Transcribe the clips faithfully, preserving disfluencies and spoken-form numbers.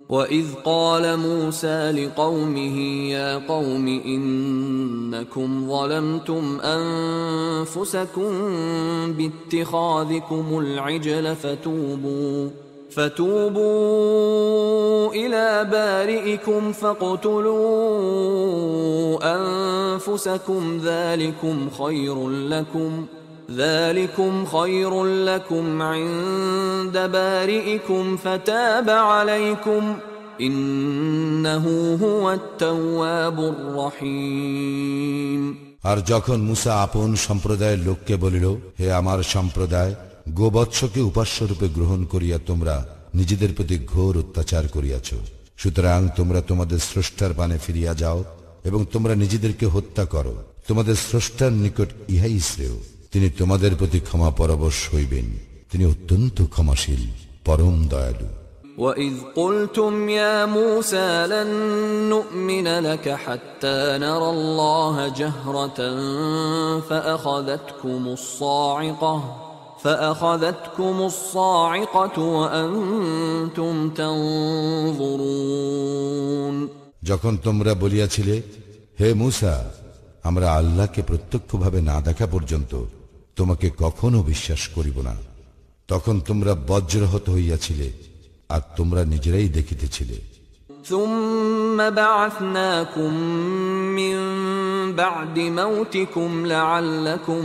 وَإِذْ قَالَ مُوسَى لِقَوْمِهِ يَا قَوْمِ إِنَّكُمْ ظَلَمْتُمْ أَنفُسَكُمْ بِاتِّخَاذِكُمُ الْعِجْلَ فَتُوبُوا فَتُوبُوا إِلَى بَارِئِكُمْ فَاقْتُلُوا أَنفُسَكُمْ ذَلِكُمْ خَيْرٌ لَكُمْ ذلكم خير لكم عند بارئكم فتاب عليكم إنه هو التواب الرحيم। আর যখন মুসা আপন সম্প্রদায়ের লোককে বলিল, হে আমার সম্প্রদায়, গোবৎসকে উপাস্যরূপে গ্রহণ করিয়া তোমরা নিজেদের প্রতি ঘোর অত্যাচার করিয়াছ, সুতরাং তোমরা তোমাদের স্রষ্টার পানে ফিরিয়া যাও এবং তোমরা নিজেদেরকে হত্যা করো। তোমাদের স্রষ্টার নিকট ইহাই শ্রেয়। তিনি তোমাদের প্রতি ক্ষমা পরবশ হইবেন, তিনি অত্যন্ত ক্ষমাশীল, পরম দয়ালু। وَإِذْ قُلْتُمْ يَا مُوسَى لَن نُّؤْمِنَ لَكَ حَتَّى نَرَى اللَّهَ جَهْرَةً فَأَخَذَتْكُمُ الصَّاعِقَةُ فَأَخَذَتْكُمُ الصَّاعِقَةُ وَأَنْتُمْ تَنظُرُونَ। যখন তোমরা বলিয়াছিলে, হে মূসা, আমরা আল্লাহকে প্রত্যক্ষভাবে না দেখা পর্যন্ত তোমাকে কখনো বিশ্বাস করিব না, তখন তোমরা বজ্রহত হইয়াছিলে আর তোমরা নিজেরাই দেখিতেছিলে। ثُمَّ بَعَثْنَاكُمْ مِنْ بَعْدِ مَوْتِكُمْ لَعَلَّكُمْ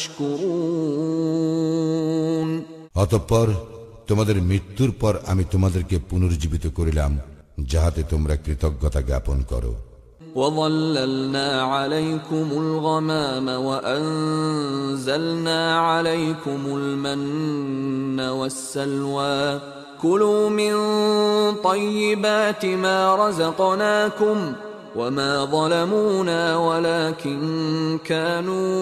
تَشْكُرُونَ। অতঃপর তোমাদের মৃত্যুর পর আমি তোমাদেরকে পুনর্জীবিত করিলাম, যাহাতে তোমরা কৃতজ্ঞতা জ্ঞাপন করো। وَظَلَّلْنَا عَلَيْكُمُ الْغَمَامَ وَأَنزَلْنَا عَلَيْكُمُ الْمَنَّ وَالسَّلْوَىٰ كُلُوا مِن طَيِّبَاتِ مَا رَزَقْنَاكُمْ وَمَا ظَلَمُونَا وَلَكِن كَانُوا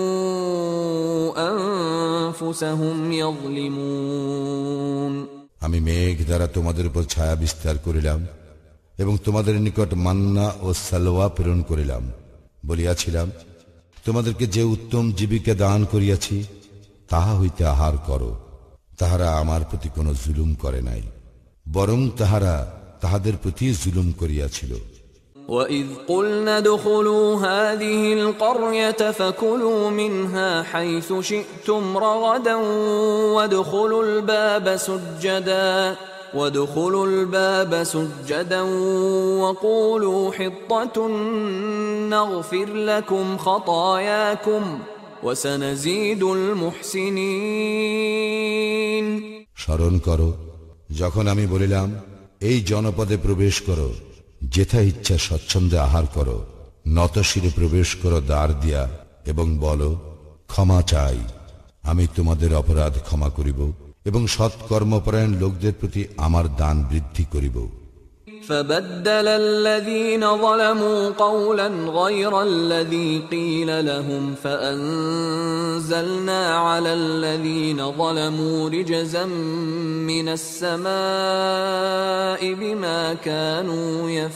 أَنفُسَهُمْ يَظْلِمُونَ। আমি মেঘ দ্বারা তোমাদের উপর ছায়া বিস্তার করিলাম এবং তোমাদের নিকট মান্না ও সালওয়া প্রেরণ করিলাম, বলিয়াছিলাম, তোমাদেরকে যে উত্তম জীবিকা দান করিয়াছি তাহা হইতে আহার করো। তাহারা আমার প্রতি কোনো জুলুম করে নাই, বরং তাহারা তাহাদের প্রতি জুলুম করিয়াছিল। وَإِذْ قُلْنَا ادْخُلُوا هَٰذِهِ الْقَرْيَةَ فَكُلُوا مِنْهَا حَيْثُ شِئْتُمْ رَغَدًا وَادْخُلُوا الْبَابَ سُجَّدًا وَادْخُلُوا الْبَابَ سُجَّدًا وَقُولُوا حِطَّةٌ نَغْفِرْ لَكُمْ خَطَايَاكُمْ وَسَنَزِيدُ الْمُحْسِنِينَ। স্মরণ করো, যখন আমি বলিলাম, এই জনপদে প্রবেশ করো, যেথা ইচ্ছা স্বচ্ছন্দে আহার করো, নতশিরে প্রবেশ করো দ্বার দিয়া এবং বলো, ক্ষমা চাই, আমি তোমাদের অপরাধ ক্ষমা করিব এবং সৎকর্মপরায়ণ লোকদের প্রতি আমার দান বৃদ্ধি করিব। فَبَدَّلَ الَّذِينَ ظَلَمُوا قَوْلًا غَيْرَ الَّذِي قِيلَ لَهُمْ فَأَنزَلْنَا عَلَى الَّذِينَ ظَلَمُوا رِجْزًا مِّنَ السَّمَاءِ بِمَا كَانُوا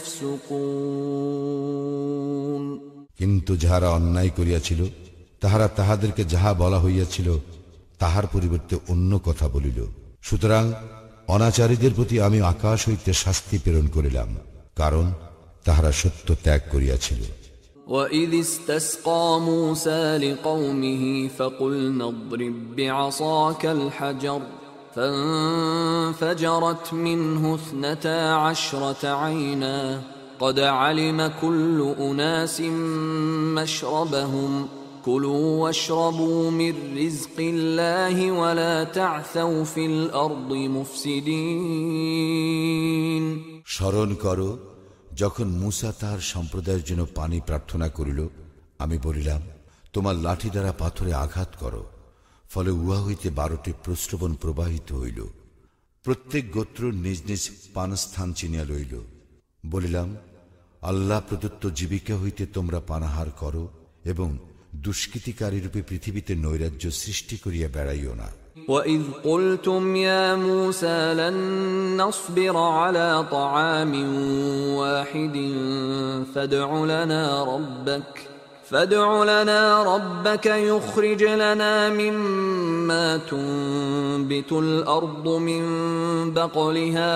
يَفْسُقُونَ। কিন্তু যাহারা অন্যায় করিয়াছিল, তাহারা তাহাদেরকে যাহা বলা হইয়াছিল তাহার পরিবর্তে অন্য কথা বলিল, সুতরাং অনাচারীদের প্রতি আমি আকাশ হইতে শাস্তি প্রেরণ করিলাম, কারণ তাহারা সত্য ত্যাগ করিয়াছিল। وَإِذِ اسْتَسْقَىٰ مُوسَىٰ لِقَوْمِهِ فَقُلْنَا اضْرِب بِّعَصَاكَ الْحَجَرَ فَانفَجَرَتْ مِنْهُ اثْنَتَا عَشْرَةَ عَيْنًا قَدْ عَلِمَ كُلُّ أُنَاسٍ مَّشْرَبَهُمْ كُلُوا وَاشْرَبُوا مِن رِّزْقِ اللَّهِ وَلَا تَعْثَوْا فِي الْأَرْضِ مُفْسِدِينَ। স্মরণ করো, যখন মূসা তাহার সম্প্রদায়ের জন্য পানি প্রার্থনা করিল, আমি বলিলাম, তোমার লাঠি দ্বারা পাথরে আঘাত করো, ফলে উহা হইতে বারোটি প্রস্রবণ প্রবাহিত হইল। প্রত্যেক গোত্র নিজ নিজ পানস্থান চিনিয়া লইল। বলিলাম, আল্লাহ প্রদত্ত জীবিকা হইতে তোমরা পানাহার করো এবং দুষ্কৃতিকারী রূপে পৃথিবীতে নৈরাজ্য সৃষ্টি করিয়া বেড়াইও না। وَإِذْ قُلْتُمْ يَا مُوسَى لَن نَّصْبِرَ عَلَىٰ طَعَامٍ وَاحِدٍ فَادْعُ لَنَا رَبَّكَ فادع لنا ربك يخرج لنا مما تنبت الأرض من بقلها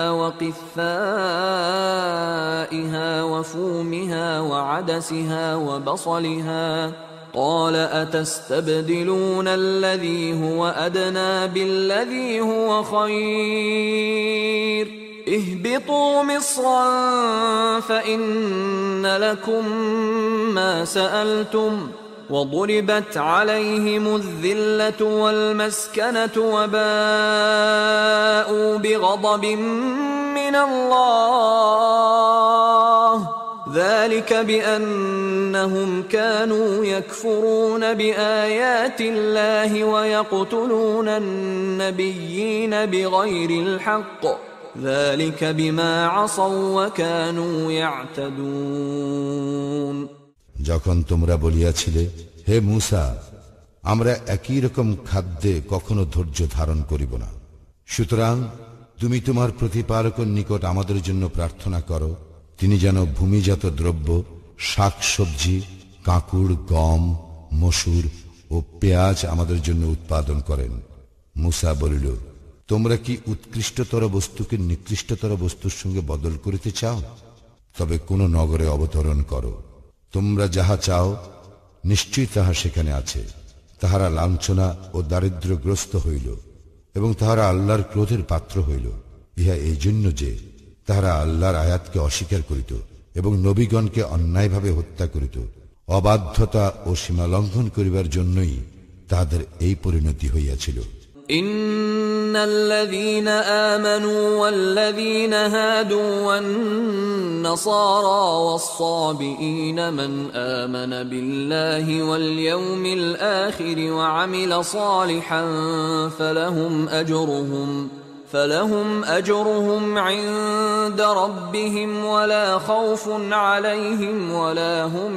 وقثائها وفومها وعدسها وبصلها قال أتستبدلون الذي هو أدنى بالذي هو خير اهبطوا مصرا فإن لكم ما سألتم وضربت عليهم الذلة والمسكنة وباءوا بغضب من الله ذلك بأنهم كانوا يكفرون بآيات الله ويقتلون النبيين بغير الحق ذلك بما عصوا وكانوا يعتدون যখন তোমরা বলিয়াছিলে হে মূসা আমরা একই রকম খাদ্যে কখনো ধৈর্য ধারণ করিব না, সুতরাং তুমি তোমার প্রতিপালকের নিকট আমাদের জন্য প্রার্থনা করো তিনি যেন ভূমিজাত দ্রব্য শাকসবজি কাঁকুড় গম মসুর ও পেঁয়াজ আমাদের জন্য উৎপাদন করেন। মূসা বলিল তোমরা কি উৎকৃষ্টতর বস্তুকে নিকৃষ্টতর বস্তুর সঙ্গে বদল করিতে চাও? তবে কোন নগরে অবতরণ করো, তোমরা যাহা চাও নিশ্চয়ই তাহা সেখানে আছে। তাহারা লাঞ্ছনা ও দারিদ্র্যগ্রস্ত হইল এবং তাহারা আল্লাহর ক্রোধের পাত্র হইল। ইহা এই জন্য যে তাহারা আল্লাহর আয়াতকে অস্বীকার করিত এবং নবীগণকে অন্যায়ভাবে হত্যা করিত। অবাধ্যতা ও সীমালঙ্ঘন করিবার জন্যই তাহাদের এই পরিণতি হইয়াছিল। إن الذين آمنوا والذين هادوا والنصارى والصابئين من آمن بالله واليوم الآخر وعمل صالحا فلهم أجرهم فلهم أجرهم عند ربهم ولا خوف عليهم ولا هم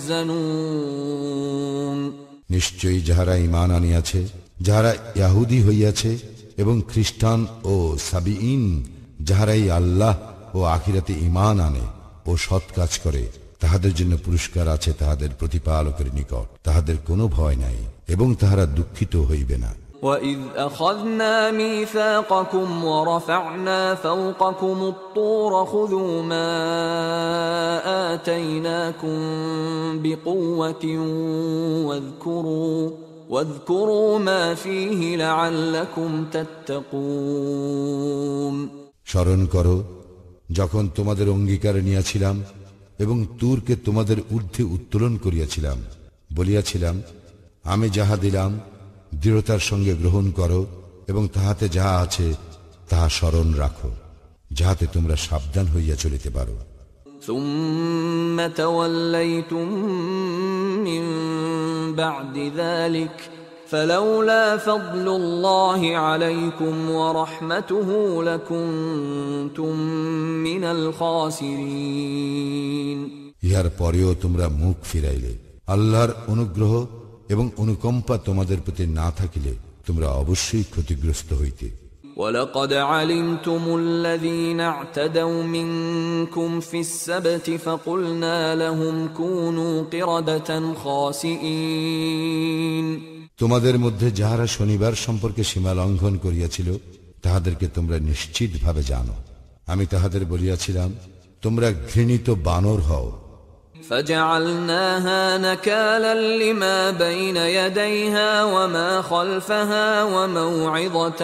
يحزنون নিশ্চয়ই যাহারা ঈমান আনিয়াছে যাহারা ইয়াহুদী হইয়াছে এবং খ্রিস্টান ও সাবিঈন যাহারাই আল্লাহ ও আখিরাতে ঈমান আনে ও সৎ কাজ করে তাহাদের জন্য পুরস্কার আছে তাহাদের প্রতিপালকের নিকট, তাহাদের কোনো ভয় নাই এবং তাহারা দুঃখিত হইবে না। وَإِذْ أَخَذْنَا مِيثَاقَكُمْ وَرَفَعْنَا فَوْقَكُمُ الطُّورَ خُذُوا مَا آتَيْنَاكُمْ بِقُوَّةٍ وَاذْكُرُوا وَاذْكُرُوا مَا فِيهِ لَعَلَّكُمْ تَتَّقُونَ স্মরণ করো যখন তোমাদের অঙ্গীকার নিয়াছিলাম এবং তুরকে তোমাদের ঊর্ধ্বে উত্তোলন করিয়াছিলাম, বলিয়াছিলাম আমি যাহা দিলাম দৃঢ়তার সঙ্গে গ্রহণ করো এবং তাহাতে যাহা আছে তাহা স্মরণ রাখো, যাহাতে তোমরা সাবধান হইয়া চলিতে পারো। ثُمَّ تَوَلَّيْتُمْ مِنْ بَعْدِ ذَلِكَ فَلَوْلَا فَضْلُ اللَّهِ عَلَيْكُمْ وَرَحْمَتُهُ لَكُنْتُمْ مِنَ الْخَاسِرِينَ ইহার পরেও তোমরা মুখ ফিরাইলে, আল্লাহর অনুগ্রহ এবং অনুকম্পা তোমাদের প্রতি না থাকিলে তোমরা অবশ্যই ক্ষতিগ্রস্ত হইতে। وَلَقَدْ عَلِمْتُمُ الَّذِينَ اعْتَدَوْا مِنْكُمْ فِي السَّبْتِ فَقُلْنَا لَهُمْ كُونُوا قِرَدَةً خَاسِئِينَ তোমাদের মধ্যে যাহারা শনিবার সম্পর্কে সীমা লঙ্ঘন করিয়াছিল তাহাদেরকে তোমরা নিশ্চিত ভাবে জানো। আমি তাহাদের বলিয়াছিলাম তোমরা ঘৃণিত বানর হও। فَجَعَلْنَاهَا نَكَالًا لِمَا بَيْنَ يَدَيْهَا وَمَا خَلْفَهَا وَمَوْعِظَةً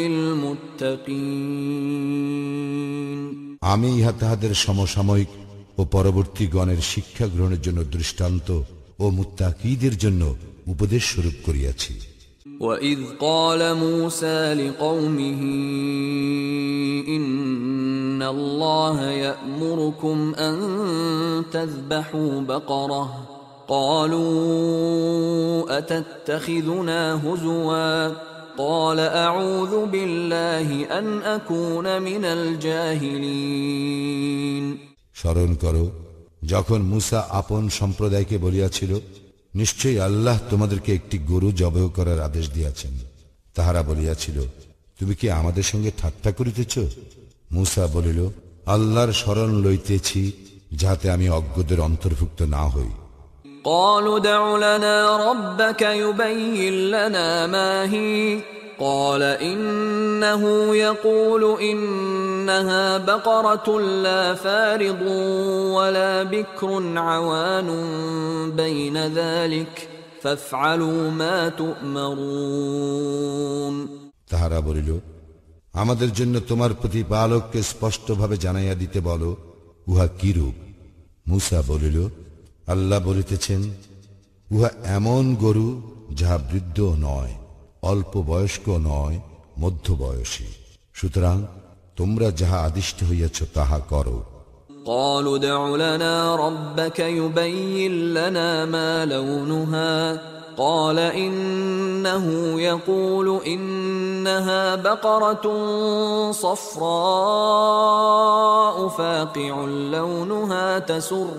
لِلْمُتَّقِينَ আমি ইহা তাহাদের সমসাময়িক ও পরবর্তী গণের শিক্ষা গ্রহণের জন্য দৃষ্টান্ত ও মুত্তাকীদের জন্য উপদেশ স্বরূপ করিয়াছি। وَإِذْ قَالَ مُوسَى لِقَوْمِهِ إِنَّ اللَّهَ يَأْمُرُكُمْ أَن تَذْبَحُوا بَقَرَةً قَالُوا أَتَتَّخِذُنَا هُزُوًا قَالَ أَعُوذُ بِاللَّهِ أَنْ أَكُونَ مِنَ الْجَاهِلِينَ স্মরণ করো যখন মূসা আপন সম্প্রদায়কে বলিয়াছিল নিশ্চয়ই আল্লাহ তোমাদেরকে একটি গরু জবাহ করার আদেশ দিয়াছেন। তাহারা বলিয়াছিল তুমি কি আমাদের সঙ্গে ঠাট্টা করিতেছ? মূসা বলিল আল্লাহর শরণ লইতেছি যাহাতে আমি অজ্ঞদের অন্তর্ভুক্ত না হই। قالوا ادع لنا ربك يبين لنا ما هي قال إنه يقول إنها بقرة لا فارض ولا بكر عوان بين ذلك فافعلوا ما تؤمرون তাহারা বলিল, আমাদের জন্য তোমার প্রতিপালককে স্পষ্টভাবে জানাইয়া দিতে বলো, উহা কিরূপ? মূসা বলিল, আল্লাহ বলিতেছেন, উহা এমন গরু যাহা বৃদ্ধ নয়, অল্প বয়স্ক নয়, মধ্যবয়সী। সুতরাং তোমরা যাহা আদিষ্ট হইয়াছ তাহা করো। قالوا ادع لنا ربك يبين لنا ما لونها قال إنه يقول إنها بقرة صفراء فاقع لونها تسر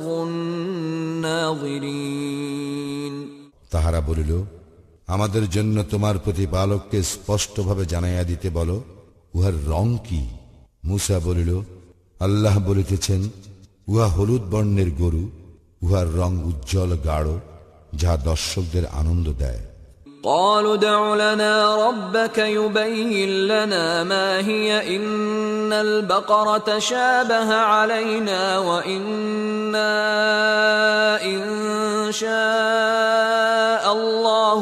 الناظرين তাহারা বলিল, আমাদের জন্য তোমার প্রতিপালককে স্পষ্টভাবে জানাইয়া দিতে বলো, উহার রং কি? মূসা বলিল, আল্লাহ বলিতেছেন, উহা হলুদ বর্ণের গরু, উহার রং উজ্জ্বল গাঢ়, যাহা দর্শকদের আনন্দ দেয়। قالوا ادع لنا ربك يبين لنا ما هي إن البقرة شابه علينا وإنا إن شاء الله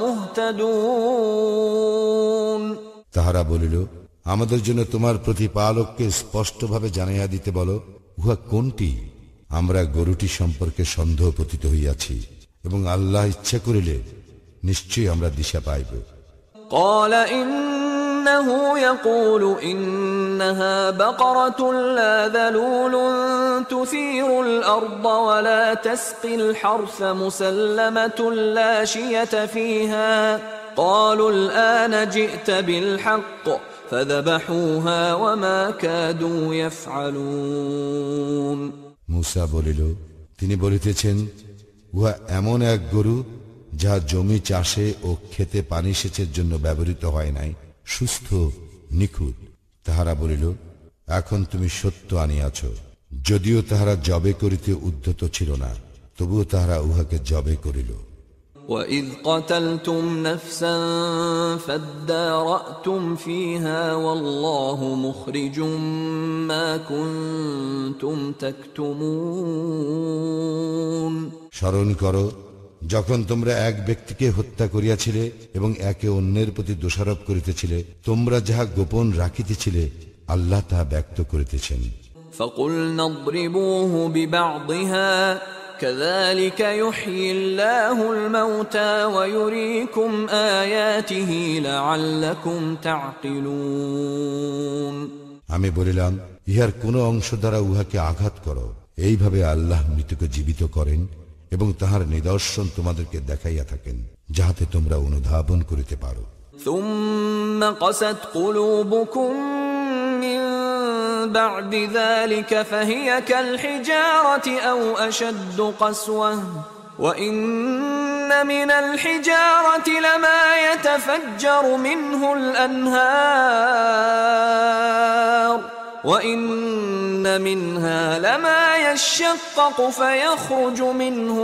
لمهتدون তাহারা বলিল, আমাদের জন্য তোমার প্রতিপালককে স্পষ্টভাবে জানাইয়া দিতে বলো, উহা কোনটি? আমরা গরুটি সম্পর্কে সন্দেহ পতিত হইয়াছি এবং আল্লাহ ইচ্ছা করিলে নিশ্চয়ই আমরা দিশা পাইব। قال إنه يقول إنها بقرة لا ذلول تثير الأرض ولا تسقي الحرث مسلمة لا شية فيها قالوا الآن جئت بالحق فذبحوها وما كادوا يفعلون মূসা বলিল, তিনি বলিতেছেন, উহা এমন এক গরু যাহা জমি চাষে ও ক্ষেতে পানি সেচের জন্য ব্যবহৃত হয় নাই, সুস্থ নিখুঁত। তাহারা বলিল, এখন তুমি সত্য আনিয়াছ। যদিও তাহারা জবে করিতে উদ্যত ছিল না, তবুও তাহারা উহাকে জবে করিল। وَإِذْ قَتَلْتُمْ نَفْسًا فَادَّارَأْتُمْ فِيهَا وَاللَّهُ مُخْرِجٌ مَا كُنْتُمْ تَكْتُمُونَ স্মরণ করো, যখন তোমরা এক ব্যক্তিকে হত্যা করিয়াছিলে এবং একে অন্যের প্রতি দোষারোপ করিতেছিলে, তোমরা যাহা গোপন রাখিতেছিলে আল্লাহ তাহা ব্যক্ত করিতেছেন। فَقُلْنَا اضْرِبُوهُ بِبَعْضِهَا كَذَلِكَ يُحْيِي اللَّهُ الْمَوْتَى وَيُرِيكُمْ آيَاتِهِ لَعَلَّكُمْ تَعْقِلُونَ আমি বলিলাম, ইহার কোন অংশ দ্বারা উহাকে আঘাত করো। এইভাবে আল্লাহ মৃতকে জীবিত করেন এবং তাহার নিদর্শন তোমাদেরকে দেখাইয়া থাকেন, যাহাতে তোমরা অনুধাবন করিতে পারো। ثُمَّ قَسَتْ قُلُوبُكُمْ مِنْ بَعْدِ ذَلِكَ فَهِيَ كَالْحِجَارَةِ أَوْ أَشَدُّ قَسْوَةً وَإِنَّ مِنَ الْحِجَارَةِ لَمَا يَتَفَجَّرُ مِنْهُ الْأَنْهَارُ وَإِنَّ مِنْهَا لَمَا يَشَّقَّقُ فَيَخْرُجُ مِنْهُ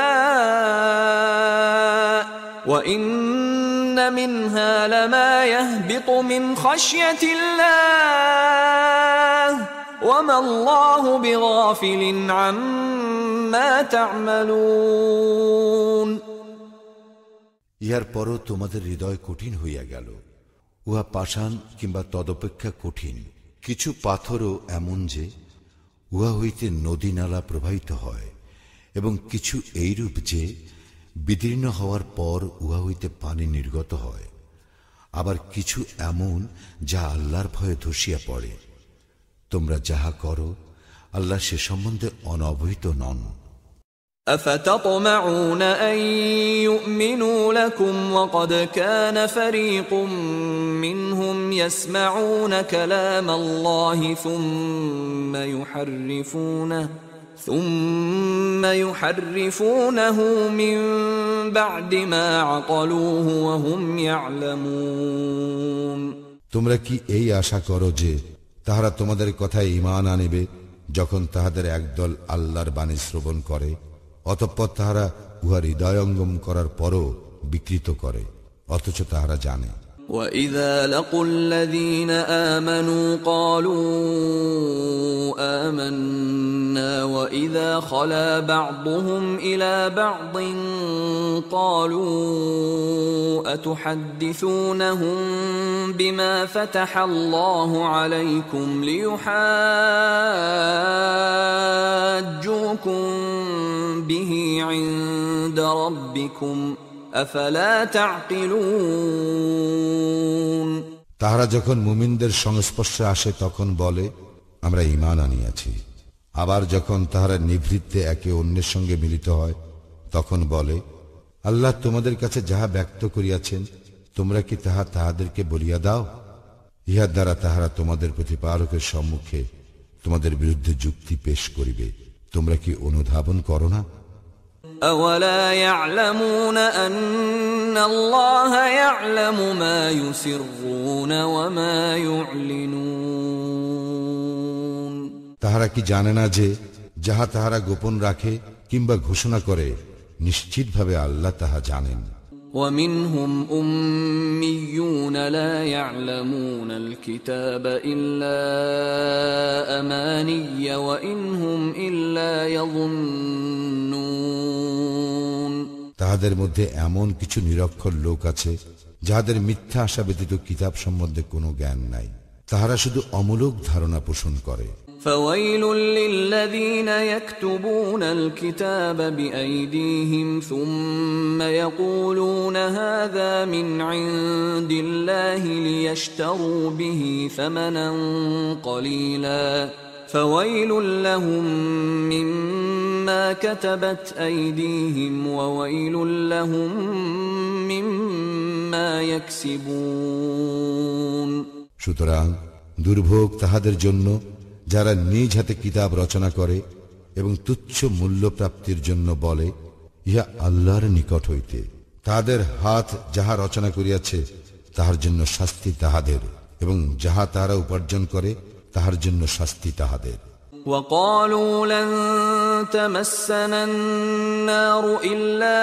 الْمَاءُ وَإِنَّ مِنْهَا لَمَا يَهْبِطُ مِنْ خَشْيَةِ اللَّهِ وَمَا اللَّهُ بِغَافِلٍ عَمَّا تَعْمَلُونَ ইহার পরও তোমাদের হৃদয় কঠিন হইয়া গেল, উহা পাষাণ কিংবা তদপেক্ষা কঠিন। কিছু পাথরও এমন যে উহা হইতে নদী নালা প্রবাহিত হয়, এবং কিছু এইরূপ যে বিদীর্ণ হওয়ার পর উহা হইতে পানি নির্গত হয়। আবার কিছু এমন যা আল্লাহর ভয়ে ধসিয়া পড়ে। তোমরা যাহা করো আল্লাহ সে সম্বন্ধে অনবহিত নন। أفتطمعون أن يؤمنوا لكم وقد كان فريق منهم يسمعون كلام الله ثم يحرفونه ثم يحرفونه من بعد ما عقلوه وهم يعلمون তোমরা কি এই আশা করো যে তাহারা তোমাদের কথায় ঈমান আনিবে যখন তাহাদের একদল আল্লাহর বাণী শ্রবণ করে অতঃপর তাহারা উহার হৃদয়ঙ্গম করার পরও বিকৃত করে, অথচ তাহারা জানে। وَإِذَا لَقُوا الَّذِينَ آمَنُوا قَالُوا آمَنَّا وَإِذَا خَلَا بَعْضُهُمْ إِلَى بَعْضٍ قَالُوا أَتُحَدِّثُونَهُم بِمَا فَتَحَ اللَّهُ عَلَيْكُمْ لِيُحَاجُّوكُم بِهِ عِندَ رَبِّكُمْ আফালা তা'কিলুন। তাহারা যখন মুমিনদের সংস্পর্শে আসে তখন বলে, আমরা ঈমান আনিয়াছি। আবার যখন তাহারা নিভৃতে একে অন্যের সঙ্গে মিলিত হয় তখন বলে, আল্লাহ তোমাদের কাছে যাহা ব্যক্ত করিয়াছেন তোমরা কি তাহা তাহাদেরকে বলিয়া দাও। ইহার দ্বারা তাহারা তোমাদের প্রতিপালকের সম্মুখে তোমাদের বিরুদ্ধে যুক্তি পেশ করিবে। তোমরা কি অনুধাবন করো না? أَوَلَا يَعْلَمُونَ أَنَّ اللَّهَ يَعْلَمُ مَا يُسِرُّونَ وَمَا يُعْلِنُونَ। তাহারা কি জানে না যে যাহা তাহারা গোপন রাখে কিংবা ঘোষণা করে নিশ্চিতভাবে আল্লাহ তাহা জানেন। وَمِنْهُمْ أُمِّيُّونَ لَا يَعْلَمُونَ الْكِتَابَ إِلَّا أَمَانِيَّ وَإِنْ هُمْ إِلَّا يَظُنُّونَ। তাহাদের মধ্যে এমন কিছু নিরক্ষর লোক আছে যাহাদের মিথ্যা আশা ব্যতীত কিতাব সম্বন্ধে কোনো জ্ঞান নাই, তাহারা শুধু অমূলক ধারণা পোষণ করে। فَوَيْلٌ لِّلَّذِينَ يَكْتُبُونَ الْكِتَابَ بِأَيْدِيهِمْ ثُمَّ يَقُولُونَ هَذَا مِنْ عِندِ اللَّهِ لِيَشْتَرُوا بِهِ ثَمَنًا قَلِيلًا فَوَيْلٌ لَّهُم مِّمَّا كَتَبَتْ أَيْدِيهِمْ وَوَيْلٌ لَّهُم مِّمَّا يَكْسِبُونَ। সুতরাং দুর্ভোগ তাহাদের জন্য যারা নিজ হাতে কিতাব রচনা করে এবং তুচ্ছ মূল্য প্রাপ্তির জন্য বলে, ইহা আল্লাহর নিকট হইতে। তাহাদের হাত যাহা রচনা করিয়াছে তাহার জন্য শাস্তি তাহাদের, এবং যাহা তাহারা উপার্জন করে তাহার জন্য শাস্তি তাহাদের। وَقَالُوا لَن تَمَسَّنَا النَّارُ إِلَّا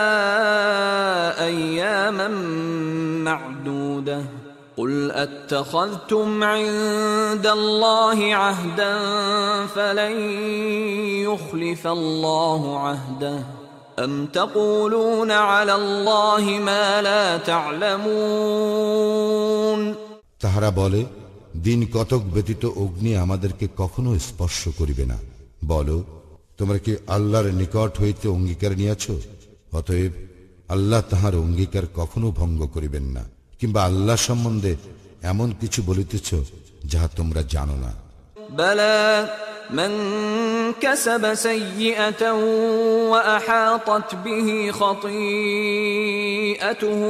أَيَّامًا مَّعْدُودَةً قُلْ أَتَّخَذْتُمْ عِندَ اللَّهِ عَهْدًا فَلَن يُخْلِفَ اللَّهُ عَهْدَهُ أَمْ تَقُولُونَ عَلَى اللَّهِ مَا لَا تَعْلَمُونَ। তাহারা বলে, দিন কতক ব্যতীত অগ্নি আমাদেরকে কখনো স্পর্শ করিবে না। বলো, তোমরা কি আল্লাহর নিকট হইতে অঙ্গীকার নিয়াছ? অতএব আল্লাহ তাহার অঙ্গীকার কখনো ভঙ্গ করিবেন না, কিংবা আল্লাহ সম্বন্ধে এমন কিছু বলিতেছ যাহা তোমরা জানো না। বালা মান কাসাবা সাইয়্যাতান ওয়া আহাতাত বিহি খাতিআতুহু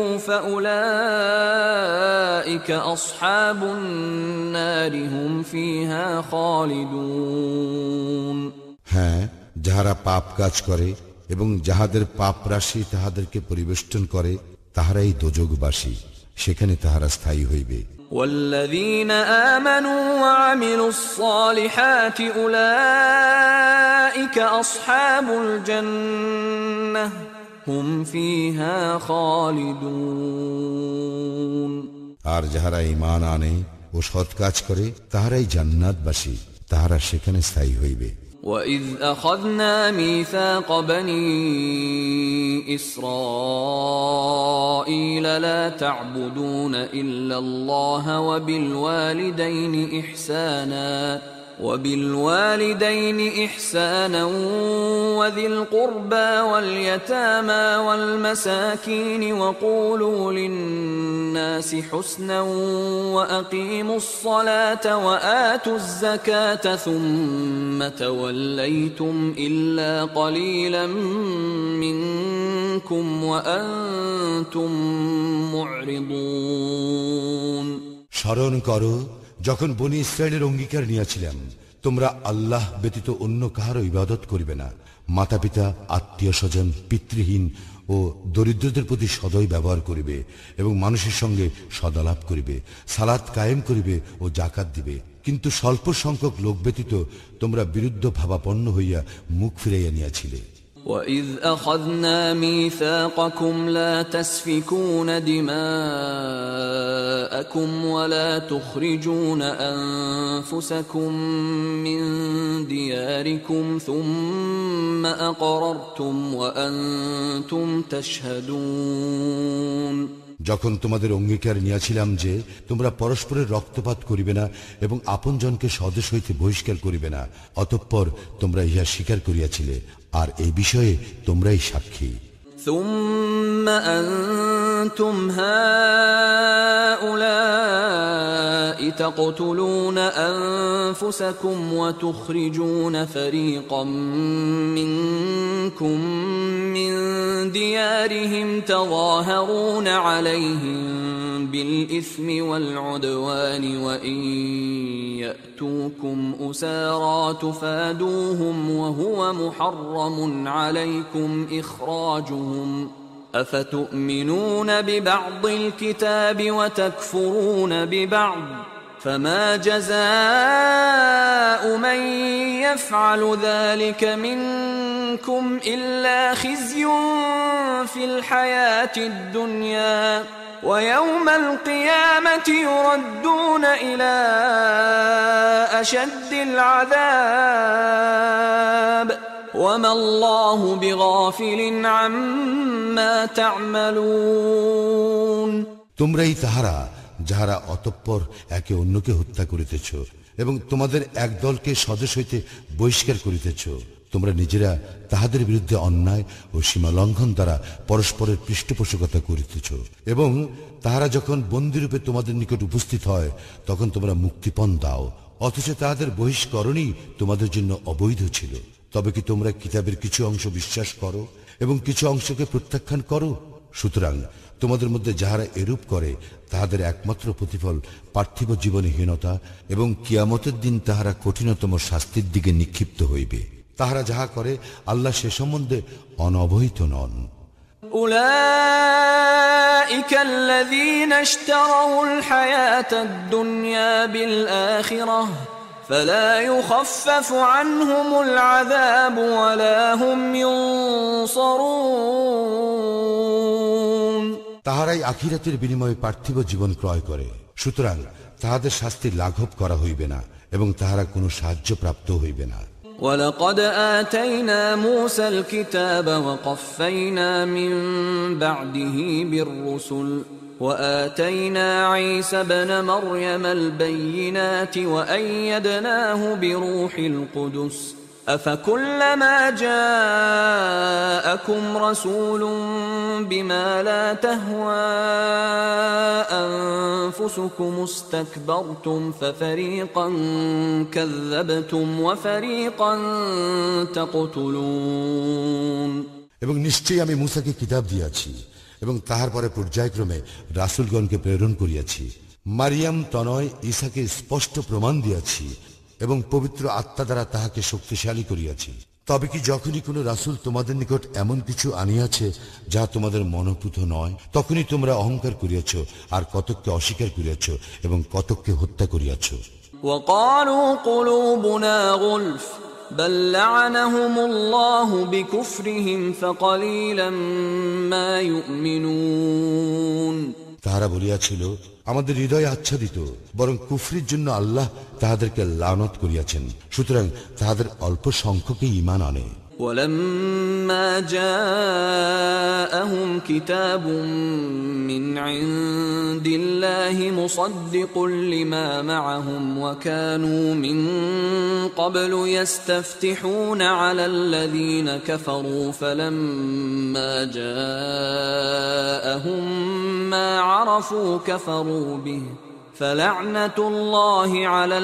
ফাউলাইকা আসহাবুন নারি হুম ফিহা খালিদুন। হ্যাঁ, যাহারা পাপ কাজ করে এবং যাহাদের পাপ রাশি তাহাদেরকে পরিবেষ্টন করে তাহারাই দোজখবাসী, সেখানে তাহারা স্থায়ী হইবে। والذين آمنوا وعملوا الصالحات أولئك أصحاب الجنة هم فيها خالدون। আর যাহারা ঈমান আনে ও সৎ কাজ করে তাহারাই জান্নাতবাসী, তাহারা সেখানে স্থায়ী হইবে। وَإِذْ أَخَذْنَا مِيثَاقَ بَنِي إِسْرَائِيلَ لَا تَعْبُدُونَ إِلَّا اللَّهَ وَبِالْوَالِدَيْنِ إِحْسَانًا وَبِالْوَالِدَيْنِ إِحْسَانًا وَذِي الْقُرْبَى وَالْيَتَامَى وَالْمَسَاكِينِ وَقُولُوا لِلنَّاسِ حُسْنًا وَأَقِيمُوا الصَّلَاةَ وَآتُوا الزَّكَاةَ ثُمَّ تَوَلَّيْتُمْ إِلَّا قَلِيلًا مِّنكُمْ وَأَنتُمْ مُعْرِضُونَ। স্মরণ করো যখন বনি ইসরায়েলের অঙ্গীকার নিয়েছিলাম, তোমরা আল্লাহ ব্যতীত অন্য কাহারও ইবাদত করিবে না। মাতা পিতা, আত্মীয় স্বজন, পিতৃহীন ও দরিদ্রদের প্রতি সদয় ব্যবহার করিবে এবং মানুষের সঙ্গে সদালাপ করিবে, সালাত কায়েম করিবে ও জাকাত দিবে। কিন্তু স্বল্প সংখ্যক লোক ব্যতীত তোমরা বিরুদ্ধ ভাবাপন্ন হইয়া মুখ ফিরাইয়া নিয়াছিলে। وَإِذْ أَخَذْنَا مِيثَاقَكُمْ لَا تَسْفِكُونَ دِمَاءَكُمْ وَلَا تُخْرِجُونَ أَنفُسَكُمْ مِنْ دِيَارِكُمْ ثُمَّ أَقْرَرْتُمْ وَأَنْتُمْ تَشْهَدُونَ যখন তোমাদের অঙ্গীকার নিয়েছিলাম যে তোমরা পরস্পরের রক্তপাত করিবে না এবং আপনজনকে স্বদেশ হইতে বহিষ্কার করিবে না, অতঃপর তোমরা ইহা স্বীকার করিয়াছিলে, আর এই বিষয়ে তোমরাই সাক্ষী। ثم أنتم هؤلاء تقتلون أنفسكم وتخرجون فريقا منكم من ديارهم تظاهرون عليهم بالإثم والعدوان وإن يأتوكم أسارى تفادوهم وهو محرم عليكم إخراجهم أفتؤمنون ببعض الكتاب وتكفرون ببعض فما جزاء من يفعل ذلك منكم إلا خزي في الحياة الدنيا ويوم القيامة يردون إلى أشد العذاب وما الله بغافل عما تعملون তোমরাই তাহারা যাহারা অতঃপর একে অন্যকে হত্যা করিতেছ এবং তোমাদের এক দলকে স্বদেশ হইতে বহিষ্কার করিতেছ। তোমরা নিজেরা তাহাদের বিরুদ্ধে অন্যায় ও সীমা লঙ্ঘন দ্বারা পরস্পরের পৃষ্ঠপোষকতা করিতেছ এবং তাহারা যখন বন্দীরূপে তোমাদের নিকট উপস্থিত হয় তখন তোমরা মুক্তিপণ দাও, অথচ তাহাদের বহিষ্করণই তোমাদের জন্য অবৈধ ছিল। তবে কি তোমরা কিতাবের কিছু অংশ বিশ্বাস করো এবং কিছু অংশকে প্রত্যাখ্যান করো? সুতরাং তোমাদের মধ্যে যাহারা এরূপ করে তাহাদের একমাত্র প্রতিফল পার্থিব জীবনে হীনতা এবং কিয়ামতের দিন তাহারা কঠিনতম শাস্তির দিকে নিক্ষিপ্ত হইবে। তাহারা যাহা করে আল্লাহ সে সম্বন্ধে অনবহিত নন। أولئك الذين اشتروا الحياة الدنيا بالآخرة فلا يخفف عنهم العذاب ولا هم ينصرون তাহারাই আখিরাতের বিনিময়ে পার্থিব জীবন ক্রয় করে, সুতরাং তাহাদের শাস্তি লাঘব করা হইবে না এবং তাহারা কোনো সাহায্য প্রাপ্ত হইবে না। ولقد آتينا موسى الكتاب وقفينا من بعده بالرسل وآتينا عيسى ابن مريم البينات وأيدناه بروح القدس أفكلما جاءكم رسول بما لا تهوى أنفسكم استكبرتم ففريقا كذبتم وفريقا تقتلون এবং নিশ্চয়ই আমি মূসাকে কিতাব দিয়াছি এবং তাহার পরে পর্যায়ক্রমে রাসূলগণকে প্রেরণ করিয়াছি। মারিয়াম তনয় ঈসাকে স্পষ্ট প্রমাণ দিয়াছি এবং পবিত্র আত্মা দ্বারা তাহাকে শক্তিশালী করিয়াছি। তবে কি যখনই কোন রাসূল তোমাদের নিকট এমন কিছু আনিয়াছে যা তোমাদের মনোপুত নয়, তখনই তোমরা অহংকার করিয়াছ আর কতককে অস্বীকার করিয়াছ এবং কতককে হত্যা করিয়াছ। وقالوا قلوبنا غلف بل لعنهم الله بكفرهم فقليلا ما يؤمنون তাহারা বলিয়াছিল, আমাদের হৃদয় আচ্ছাদিত, বরং কুফরির জন্য আল্লাহ তাহাদেরকে লানত করিয়াছেন, সুতরাং তাহাদের অল্প সংখ্যকই ঈমান আনে। ولما جاءهم كتاب من عند الله مصدق لما معهم وكانوا من قبل يستفتحون على الذين كفروا فلما جاءهم ما عرفوا كفروا به فلعنة الله على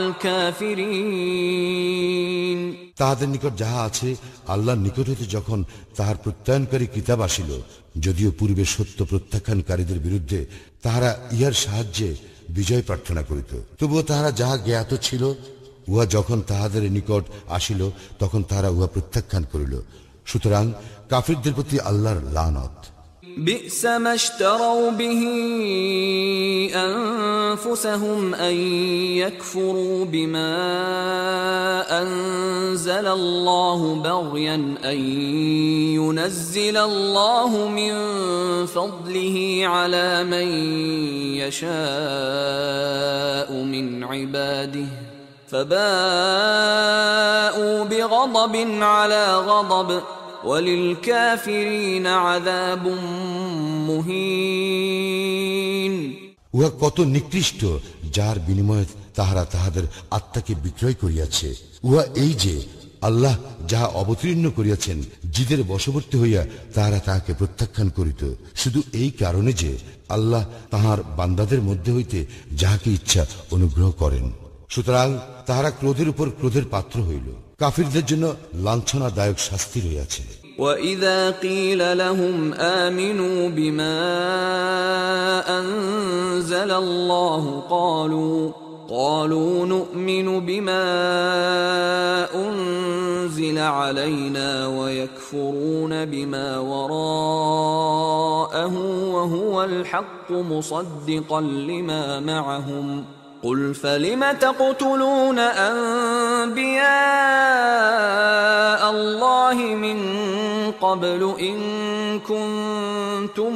الكافرين তাহাদের নিকট যাহা আছে আল্লাহর নিকট হইতে যখন তাহার প্রত্যয়নকারী কিতাব আসিল, যদিও পূর্বে সত্য প্রত্যাখ্যানকারীদের বিরুদ্ধে তাহারা ইহার সাহায্যে বিজয় প্রার্থনা করিত, তবুও তাহারা যাহা জ্ঞাত ছিল উহা যখন তাহাদের নিকট আসিল তখন তাহারা উহা প্রত্যাখ্যান করিল। সুতরাং কাফিরদের প্রতি আল্লাহর লানত। بئس ما اشتروا به أنفسهم أن يكفروا بما أنزل الله بغيا أن ينزل الله من فضله على من يشاء من عباده فباءوا بغضب على غضب وللكافرين عذاب مهين উহা কত নিকৃষ্ট যার বিনিময়ে তাহারা তাহাদের আত্মাকে বিক্রয় করিয়াছে। উহা এই যে আল্লাহ যাহা অবতীর্ণ করিয়াছেন জিদের বশবর্তী হইয়া তাহারা তাহাকে প্রত্যাখ্যান করিত, শুধু এই কারণে যে আল্লাহ তাহার বান্দাদের মধ্যে হইতে যাহাকে ইচ্ছা অনুগ্রহ করেন। সুতরাং তাহারা ক্রোধের উপর ক্রোধের পাত্র হইল। কাফিরদের জন্য লাঞ্ছনাদায়ক শাস্তি রইয়াছে। وَإِذَا قِيلَ لَهُمْ آمِنُوا بِمَا أَنزَلَ اللَّهُ قَالُوا قَالُوا نُؤْمِنُ بِمَا أُنزِلَ عَلَيْنَا وَيَكْفُرُونَ بِمَا وَرَاءَهُ وَهُوَ الْحَقُّ مُصَدِّقًا لِمَا مَعَهُمْ قُلْ فَلِمَ تَقْتُلُونَ أَنبِيَاءَ اللَّهِ مِنْ قَبْلُ إِنْ كُنْتُمْ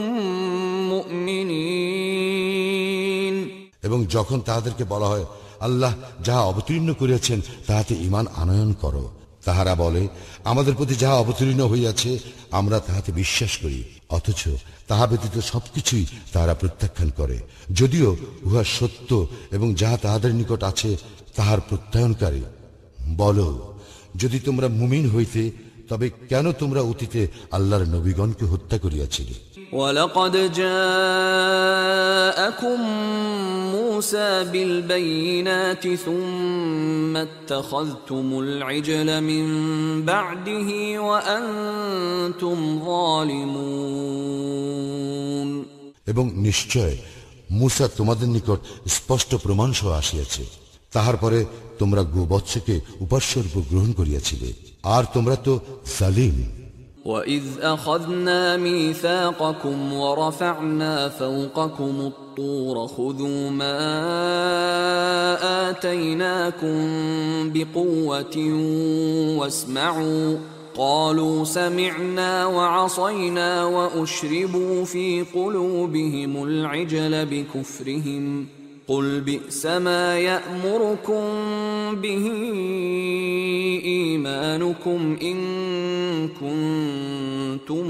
مُؤْمِنِينَ এবং যখন তাহাদেরকে বলা হয় আল্লাহ যাহা অবতীর্ণ করিয়াছেন তাহাতে ঈমান আনয়ন করো, তাহারা বলে আমাদের প্রতি যাহা অবতীর্ণ হইয়াছে আমরা তাহাতে বিশ্বাস করি, অথচ তাহা ব্যতীত সবকিছুই তাহারা প্রত্যাখ্যান করে, যদিও উহা সত্য এবং যাহা তাহাদের নিকট আছে তাহার প্রত্যয়নকারী। বলো, যদি তোমরা মুমিন হইতে তবে কেন তোমরা অতীতে আল্লাহর নবীগণকে হত্যা করিয়াছিলে? وَلَقَدْ جَاءَكُمْ مُوسَى بِالْبَيِّنَاتِ ثُمَّ اتَّخَذْتُمُ الْعِجْلَ مِنْ بَعْدِهِ وَأَنْتُمْ ظَالِمُونَ এবং নিশ্চয় মূসা তোমাদের নিকট স্পষ্ট প্রমাণ সহ আসিয়াছে, তাহার পরে তোমরা গোবৎসকে উপাস্যরূপে গ্রহণ করিয়াছিলে, আর তোমরা তো জালিম। وَإِذْ أَخَذْنَا مِيثَاقَكُمْ وَرَفَعْنَا فَوْقَكُمُ الطُّورَ خُذُوا مَا آتَيْنَاكُمْ بِقُوَّةٍ وَاسْمَعُوا قَالُوا سَمِعْنَا وَعَصَيْنَا وَأُشْرِبُوا فِي قُلُوبِهِمُ الْعِجْلَ بِكُفْرِهِمْ قُلْ بِئْسَ مَا يَأْمُرُكُمْ بِهِ إِيمَانُكُمْ إِن كُنتُم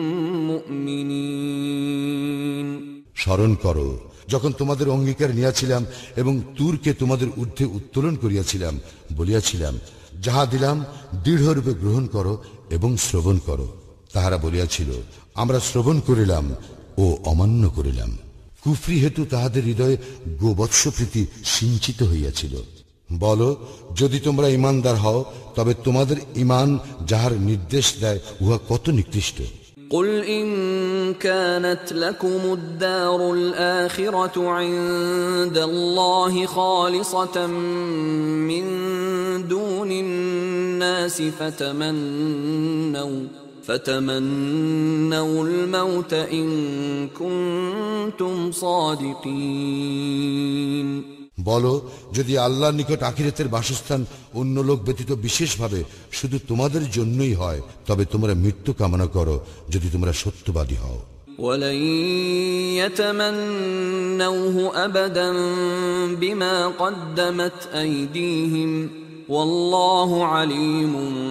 مُؤْمِنِينَ স্মরণ করো যখন তোমাদের অঙ্গীকার নিয়াছিলাম এবং তুরকে তোমাদের ঊর্ধ্বে উত্তোলন করিয়াছিলাম, বলিয়াছিলাম যাহা দিলাম দৃঢ়রূপে গ্রহণ করো এবং শ্রবণ করো। তাহারা বলিয়াছিল আমরা শ্রবণ করিলাম ও অমান্য করিলাম। কুফরি হেতু তাহাদের হৃদয়ে গোবৎস প্রীতি সিঞ্চিত হইয়াছিল। বলো, যদি তোমরা ঈমানদার হও তবে তোমাদের ঈমান যাহার নির্দেশ দেয় উহা কত নিকৃষ্ট। قُلْ إِن كَانَتْ لَكُمُ الدَّارُ الْآخِرَةُ عِندَ اللَّهِ خَالِصَةً مِّن دُونِ النَّاسِ فَتَمَنَّوْا فَتَمَنَّوُا الْمَوْتَ إِن كُنتُمْ صَادِقِينَ বলো, যদি আল্লাহর নিকট আখিরাতের বাসস্থান অন্য লোক ব্যতীত বিশেষভাবে শুধু তোমাদের জন্যই হয় তবে তোমরা মৃত্যু কামনা করো যদি তোমরা সত্যবাদী হও। وَلَن يَتَمَنَّوْهُ أَبَدًا بِمَا قَدَّمَتْ أَيْدِيهِمْ وَاللَّهُ عَلِيمٌ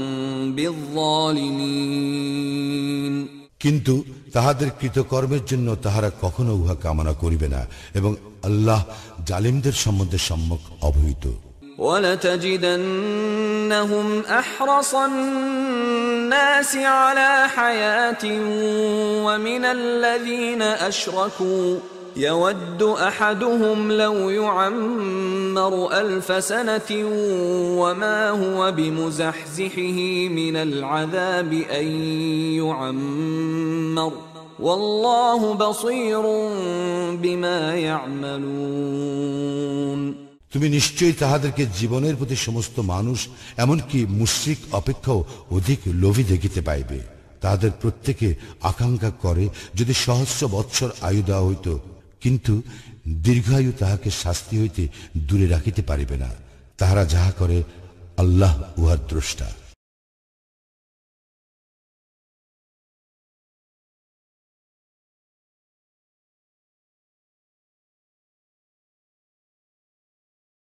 بِالظَّالِمِينَ কিন্তু তাহাদের কৃতকর্মের জন্য তাহারা কখনো উহা কামনা করিবে না এবং আল্লাহ জালিমদের সম্বন্ধে সম্যক অবহিত। وَلَتَجِدَنَّهُمْ أَحْرَصَ النَّاسِ عَلَى حَيَاةٍ وَمِنَ الَّذِينَ أَشْرَكُوا يَوَدُّ أَحَدُهُمْ لَوْ يُعَمَّرُ أَلْفَ سَنَةٍ وَمَا هُوَ بِمُزَحْزِحِهِ مِنَ الْعَذَابِ أَن يُعَمَّرَ وَاللَّهُ بَصِيرٌ بِمَا يَعْمَلُونَ তুমি নিশ্চয়ই তাহাদেরকে জীবনের প্রতি সমস্ত মানুষ এমনকি মুশরিক অপেক্ষাও অধিক লোভী দেখিতে পাইবে। তাদের প্রত্যেকে আকাঙ্ক্ষা করে যদি সহস্র বৎসর আয়ু দেওয়া হইত, কিন্তু দীর্ঘায়ু তাহাকে শাস্তি হইতে দূরে রাখিতে পারিবে না। তাহারা যাহা করে আল্লাহ উহার দ্রষ্টা।